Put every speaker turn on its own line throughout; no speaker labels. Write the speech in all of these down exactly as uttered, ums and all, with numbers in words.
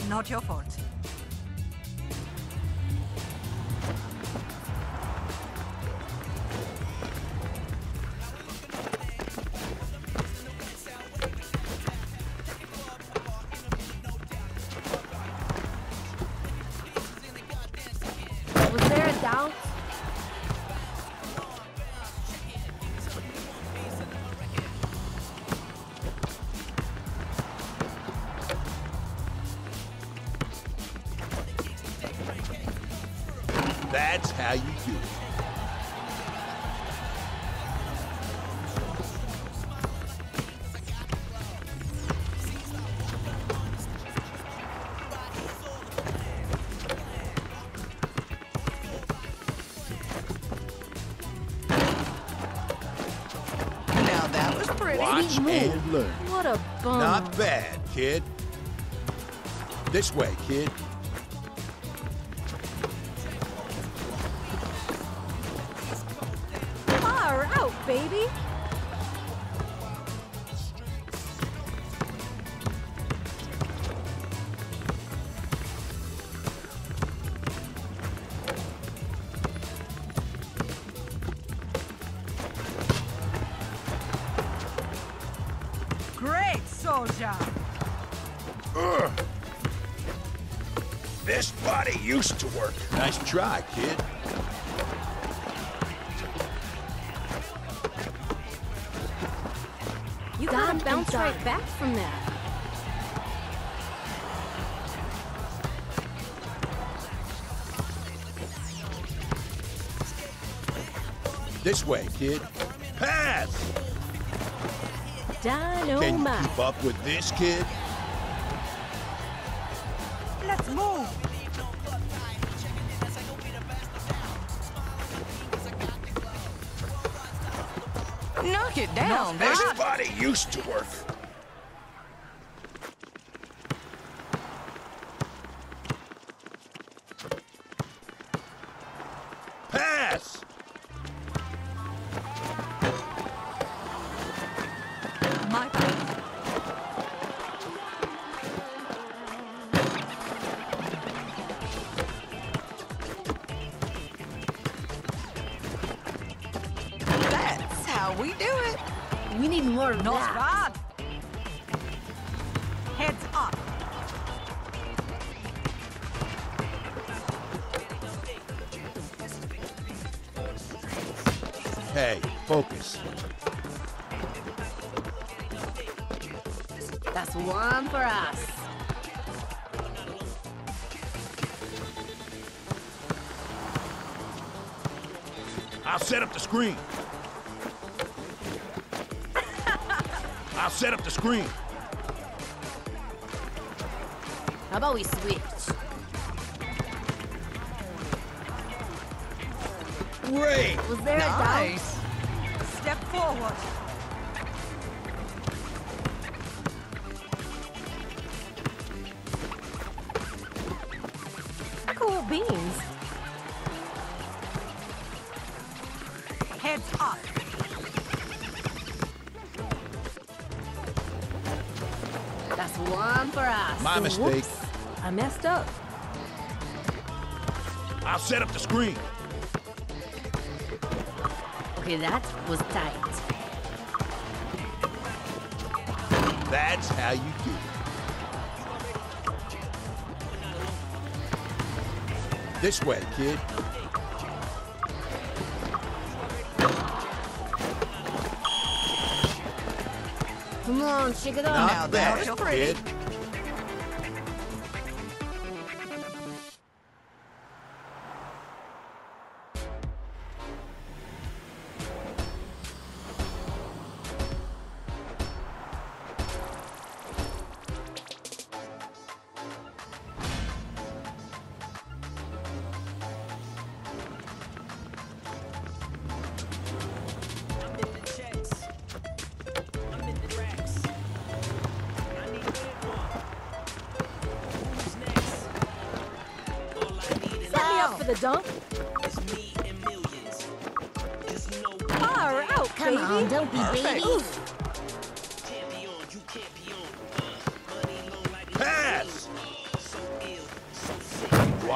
Not your fault.
Was there a doubt?
That's how you do it.
Now that was pretty.
Watch and learn.
What a bum.
Not bad, kid. This way, kid.
Far out, baby.
Great soldier!
Ugh. This body used to work. Nice try, kid.
You gotta bounce right back from that.
This way, kid. Pass! Can you
Dynamite.
keep up with this, kid?
Let's move!
Knock it down,
This
baby.
body used to work. Pass!
My fault.
That's how we do it.
We need more of
Not
that.
bad! Heads up!
Hey, focus.
That's one for us.
I'll set up the screen. I'll set up the screen.
How about we switch?
Great!
Was there a doubt?
Nice.
Step forward!
Cool beans.
Heads up!
That's one for us.
My mistake.
Whoops. I messed up.
I'll set up the screen.
Okay, that was tight.
That's how you do it. This way, kid.
Come on, shake it off.
Not
Now that
bad,
was pretty.
kid.
For the dunk? Far out,
Come
baby.
on, don't be
Perfect.
baby.
Pass!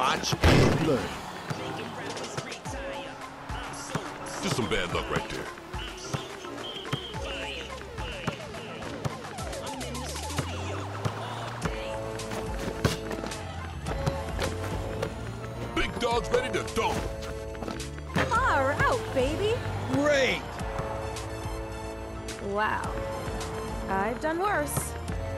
Watch and learn.
Just some bad luck right there. Big dog's ready to dunk.
Far out, baby.
Great!
Wow. I've done worse.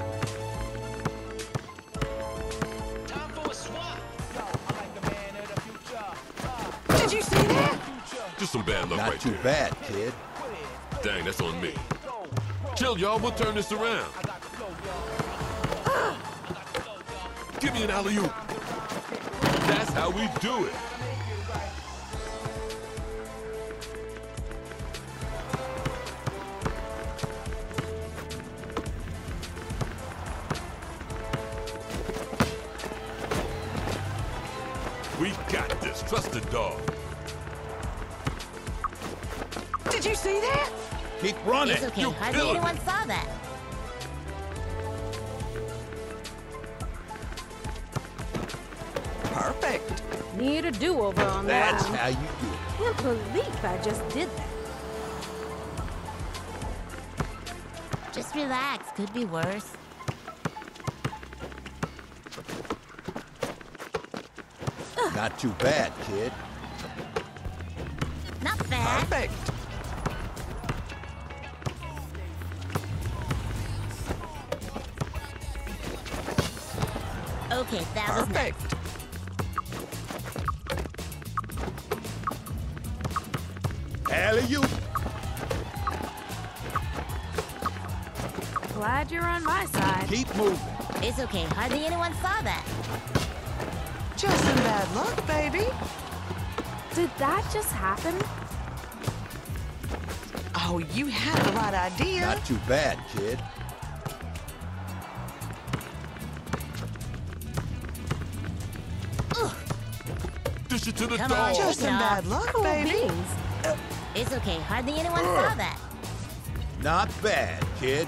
Did you see that?
Just some bad luck
Not
right
too
there.
bad, kid.
Dang, that's on me. Chill, y'all. We'll turn this around. Give me an alley-oop. That's how we do it. We got this. Trust the dog.
Did you see that?
Keep running.
It's okay.
You
Hardly
killed
anyone saw that.
Perfect.
Need a do-over on
That's
that.
how you do it.
Can't believe I just did that.
Just relax. Could be worse.
Not too bad, kid.
Not bad.
Perfect.
Okay, that was nice.
Perfect.
Alley-oop.
Glad you're on my side.
Keep moving.
It's okay. Hardly anyone saw that.
Just some bad luck, baby.
Did that just happen?
Oh, you had the right idea.
Not too bad, kid.
Dish it to the
Come
dog.
on,
Just some
Nah.
bad luck,
Cool
baby.
beans.
It's okay. Hardly anyone saw that.
Not bad, kid.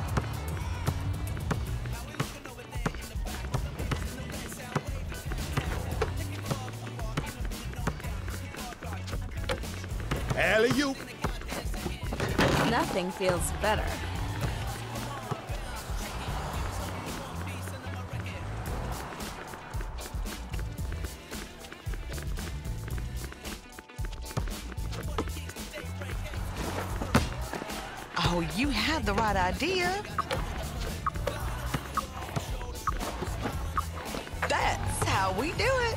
Alley-oop.
Nothing feels better.
Oh, you had the right idea. That's how we do it.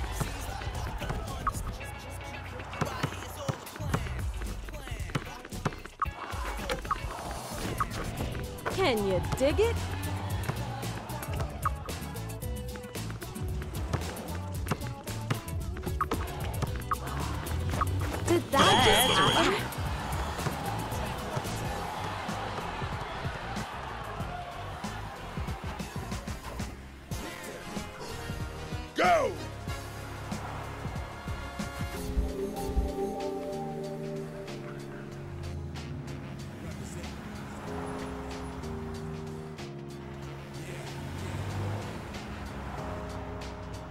Can you dig it? Did that just happen?
Go!